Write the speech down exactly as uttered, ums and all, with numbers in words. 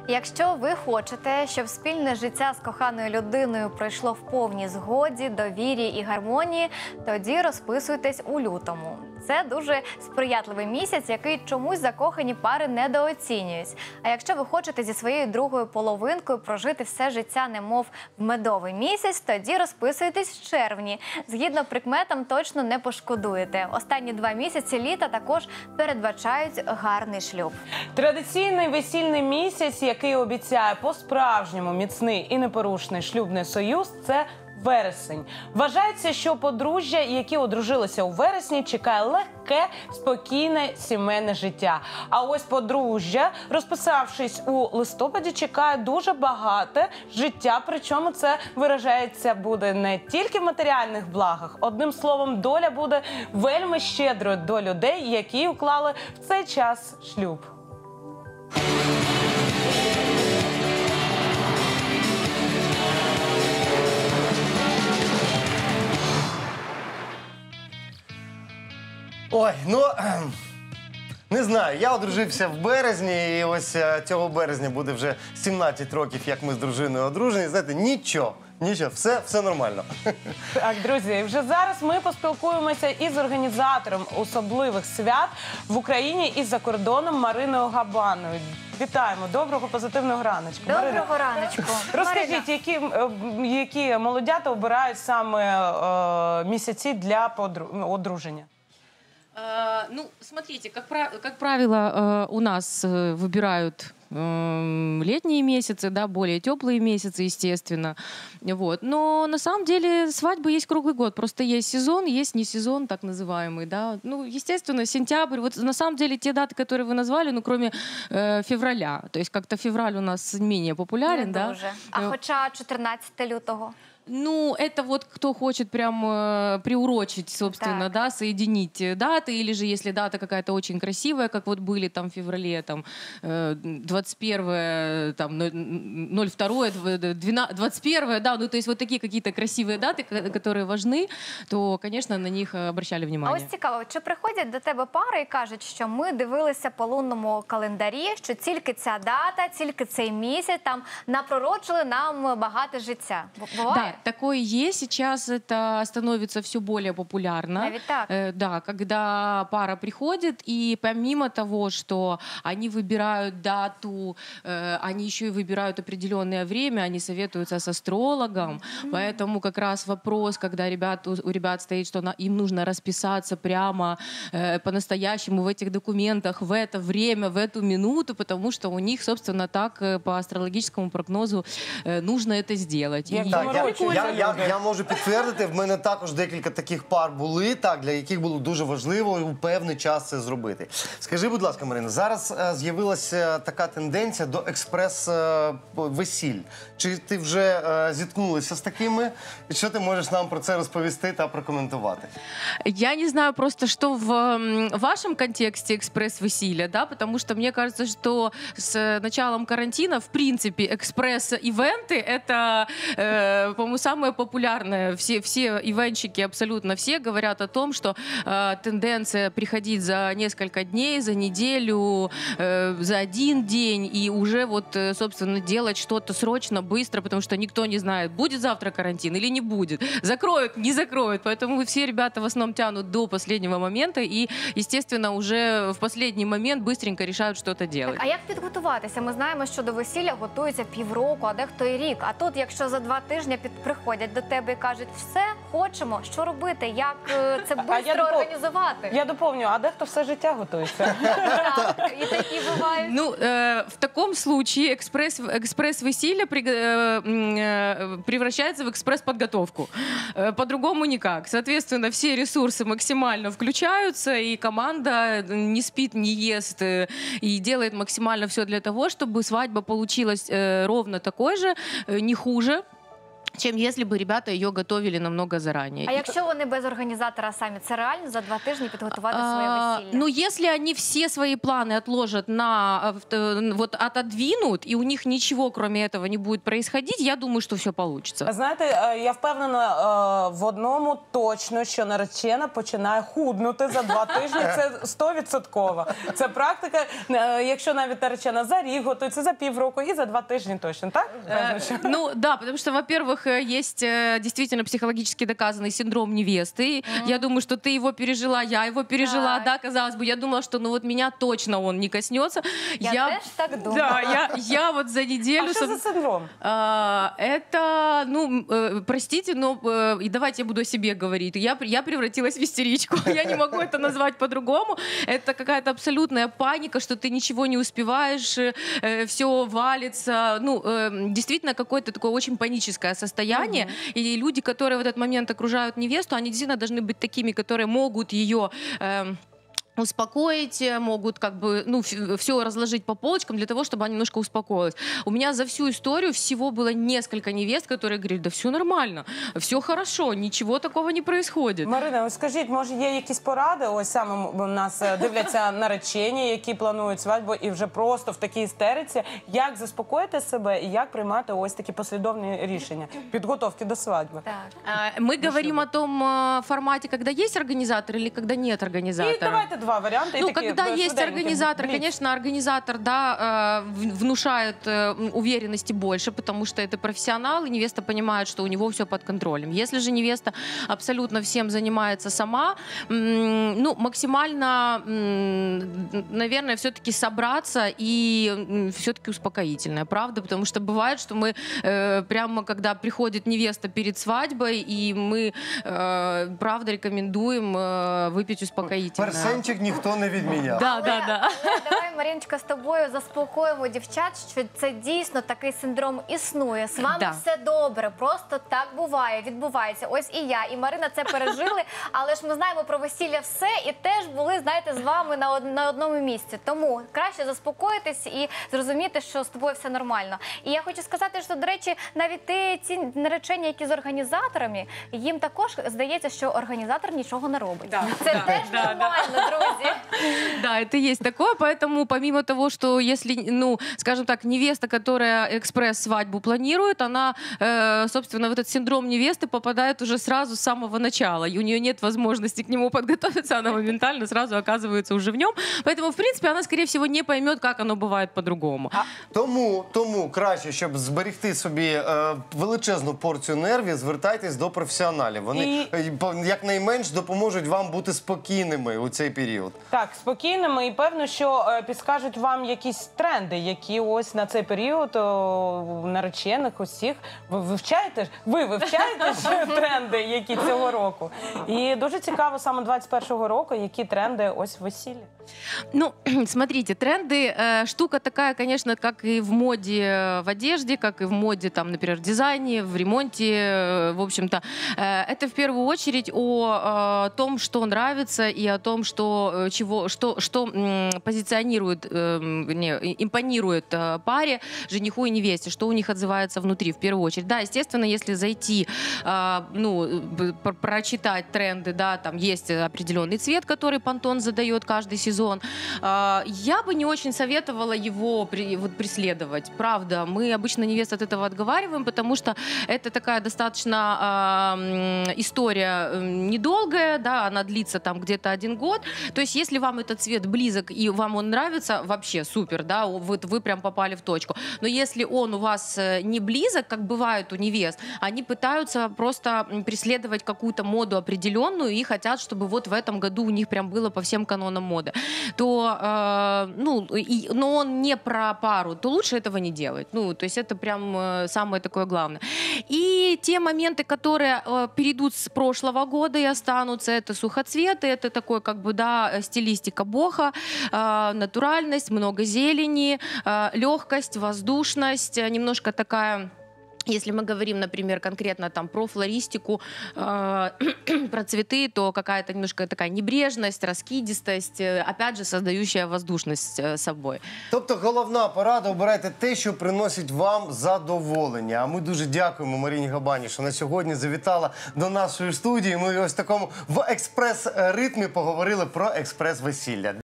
Якщо ви хочете, щоб спільне життя з коханою людиною пройшло в повній згоді, довірі і гармонії, тоді розписуйтесь у лютому. Це дуже сприятливий місяць, який чомусь закохані пари недооцінюють. А якщо ви хочете зі своєю другою половинкою прожити все життя немов в медовий місяць, тоді розписуйтесь в червні. Згідно прикметам, точно не пошкодуєте. Останні два місяці літа також передбачають гарний шлюб. Традиційний весільний місяць, який обіцяє по-справжньому міцний і непорушний шлюбний союз – це вересень. Вважається, що подружжя, які одружилися у вересні, чекає легке, спокійне сімейне життя. А ось подружжя, розписавшись у листопаді, чекає дуже багате життя, причому це виражається буде не тільки в матеріальних благах. Одним словом, доля буде вельми щедрою до людей, які уклали в цей час шлюб. Ой, ну, не знаю, я одружився в березні, і ось цього березня буде вже сімнадцять років, як ми з дружиною одружені. Знаєте, нічого, нічого, все, все нормально. Так, друзі, вже зараз ми поспілкуємося із організатором особливих свят в Україні і за кордоном Мариною Габаною. Вітаємо, доброго, позитивного раночку. Доброго раночку. Розкажіть, які, які молодята обирають саме е, місяці для подру- одруження? Ну, смотрите, как, как правило, у нас выбирают летние месяцы, да, более теплые месяцы, естественно. Вот. Но на самом деле свадьба есть круглый год. Просто есть сезон, есть не сезон, так называемый. Да. Ну, естественно, сентябрь. Вот на самом деле те даты, которые вы назвали, ну, кроме э, февраля. То есть как-то февраль у нас менее популярен. Не да. дуже. А хоча чотирнадцятого лютого? Ну, это вот кто хочет прям э, приурочить, собственно, да, соединить даты, или же если дата какая-то очень красивая, как вот были там в феврале, там, э, двадцать первое, там, ноль второе, двадцать первое, да, ну, то есть вот такие какие-то красивые даты, которые важны, то, конечно, на них обращали внимание. А ось цікаво, чи приходять до тебе пари і кажуть, що ми дивилися по лунному календарі, що тільки ця дата, тільки цей місяць там напророчили нам багато життя? Буває? Да. Такое есть. Сейчас это становится все более популярно. А ведь так. Э, да, когда пара приходит, и помимо того, что они выбирают дату, э, они еще и выбирают определенное время, они советуются с астрологом. Mm-hmm. Поэтому как раз вопрос, когда ребят, у, у ребят стоит, что на, им нужно расписаться прямо э, по-настоящему в этих документах в это время, в эту минуту, потому что у них, собственно, так э, по астрологическому прогнозу э, нужно это сделать. Я, И... Так, я, я, я, я можу підтвердити, в мене також декілька таких пар були, так, для яких було дуже важливо у певний час це зробити. Скажи, будь ласка, Марина, зараз е, з'явилася така тенденція до експрес-весіль. Чи ти вже е, зіткнулася з такими? І що ти можеш нам про це розповісти та прокоментувати? Я не знаю просто, что в вашем контексте экспресс-веселья, да, потому что мне кажется, что с началом карантина, в принципе, экспресс-ивенты — это, э, по-моему, самое популярное. Все, все ивенщики, абсолютно все, говорят о том, что э, тенденция приходить за несколько дней, за неделю, э, за один день и уже вот, э, собственно, делать что-то срочно, быстро, потому что никто не знает, будет завтра карантин или не будет, закроют, не закроют. Поэтому все ребята в основном тянут до последнего момента и, естественно, уже в последний момент быстренько решают что-то делать. Так, а як підготуватися? Ми знаємо, що до весілля готуються півроку, а дехто і рік. А тут, якщо за два тижні під... приходять до тебе і кажуть, все, хочемо, що робити, як е, це А я швидко допов- організувати? Я доповню, а дехто все життя готується. Так, і такі бувають. Ну, э, в таком случае экспресс, экспресс-веселье при, э, э, превращается в экспресс-подготовку. Э, по-другому никак. Соответственно, все ресурсы максимально включаются, и команда не спит, не ест, э, и делает максимально все для того, чтобы свадьба получилась э, ровно такой же, э, не хуже. чем если бы ребята ее готовили намного заранее. А якщо вони без організатора самі, це реально за два тижні підготувати своє А, весілля? Ну, если они все свои планы отложат на, э, вот отодвинут, и у них ничего кроме этого не будет происходить, я думаю, что все получится. Знаєте, е, я впевнена е, в одному точно, що наречена починає худнути за два тижні. Це стовідсотково. Це практика, е, якщо навіть наречена за рік готується, за півроку і за два тижні точно, так? Певно, що? Ну да, потому что, во-первых, э, есть э, действительно психологически доказанный синдром невесты. Я думаю, что ты его пережила, я его пережила, Так. да, казалось бы. Я думала, что ну вот меня точно он не коснется. Я теж так думала. Да, я, я вот за неделю... А що соб- за синдром? А, это, ну, м, э, простите, но э, и давайте я буду о себе говорить. Я, пр- я превратилась в истеричку. Я не могу это назвать по-другому. Это какая-то абсолютная паника, что ты ничего не успеваешь, все валится. Ну, э, действительно, какое-то такое очень паническое состояние. И люди, которые в этот момент окружают невесту, они действительно должны быть такими, которые могут ее... эм, успокоить, могут как бы, ну, все разложить по полочкам для того, чтобы она немножко успокоилась. У меня за всю историю всего было несколько невест, которые говорили, да все нормально, все хорошо, ничего такого не происходит. Марина, ось скажіть, може є якісь поради? Ось саме у нас е, дивляться наречені, які планують свадьбу і вже просто в такій істериці. Як заспокоїти себе і як приймати ось такі послідовні рішення підготовки до свадьби? Так. А, Мы говорим о том э, формате, когда есть организатор или когда нет І организатора. давайте два варіанти. і Ну, такі, когда е, есть швиденькі, организатор, бліц. конечно, организатор, да, э, в- внушает э, уверенности больше, потому что это профессионал, и невеста понимает, что у него все под контролем. Если же невеста абсолютно всем занимается сама, м, ну, максимально, м, наверное, все-таки собраться и все-таки успокоительное, правда? Потому что бывает, что мы э, прямо, когда приходит невеста перед свадьбой, и мы, э, правда, рекомендуем э, выпить успокоительное. Персенчик ніхто не відміняв. Да, да, да. Але давай, Маріночка, з тобою заспокоїмо дівчат, що це дійсно такий синдром існує. З вами Да. все добре, просто так буває, відбувається. Ось і я, і Марина це пережили, але ж ми знаємо про весілля все і теж були, знаєте, з вами на, од- на одному місці. Тому краще заспокоїтись і зрозуміти, що з тобою все нормально. І я хочу сказати, що, до речі, навіть ті, ці наречення, які з організаторами, їм також здається, що організатор нічого не робить. Да, Це да, теж да, нормально, друзі. Да, это есть такое, поэтому помимо того, что если, ну, скажем так, невеста, которая экспресс-свадьбу планирует, она, э, собственно, в этот синдром невесты попадает уже сразу с самого начала, и у нее нет возможности к нему подготовиться, она моментально сразу оказывается уже в нем, поэтому, в принципе, она, скорее всего, не поймет, как оно бывает по-другому. Тому, тому краще, щоб зберегти собі е, величезну порцію нервів, звертайтесь до професіоналів. Вони І- е, по- якнайменш допоможуть вам бути спокійними у цей період. Так, спокійними і певно, що е, підскажуть вам якісь тренди, які ось на цей період о, наречених усіх. Ви вивчаєте ж? Ви вивчаєте ж тренди, які цього року? І дуже цікаво саме двадцять першого року, які тренди ось весілля. Ну, смотрите, тренды, э, штука такая, конечно, как и в моде э, в одежде, как и в моде, там, например, в дизайне, в ремонте, э, в общем-то. Э, это в первую очередь о э, том, что нравится и о том, что, э, чего, что, что м, позиционирует, э, не, и- импонирует э, паре, жениху и невесте, что у них отзывается внутри, в первую очередь. Да, естественно, если зайти, э, ну, б- пр- прочитать тренды, да, там есть определенный цвет, который Pantone задает каждый сезон. А, Я бы не очень советовала его при- вот, преследовать. Правда, мы обычно невест от этого отговариваем, потому что это такая достаточно а, м, история м, недолгая, да, она длится там где-то один год. То есть, если вам этот цвет близок и вам он нравится, вообще супер, да, о, вот вы прям попали в точку. Но если он у вас э, не близок, как бывает у невест, они пытаются просто м, преследовать какую-то моду определенную и хотят, чтобы вот в этом году у них прям было по всем канонам моды, то, э, ну, и, но он не про пару, то лучше этого не делать. Ну, то есть это прям э, самое такое главное. И те моменты, которые э, перейдут с прошлого года и останутся, это сухоцветы, это такой как бы, да, стилистика боха, э, натуральность, много зелени, э, легкость, воздушность, э, немножко такая Если мы говорим, например, конкретно там про флористику, э, про цветы, то какая-то немножко такая небрежность, раскидистость, э, опять же, создающая воздушность э, собой. Тобто головна порада – обирайте те, що приносить вам задоволення. А ми дуже дякуємо Марині Габані, що на сьогодні завітала до нашої студії. Ми ось в такому в експрес-ритмі поговорили про експрес-весілля.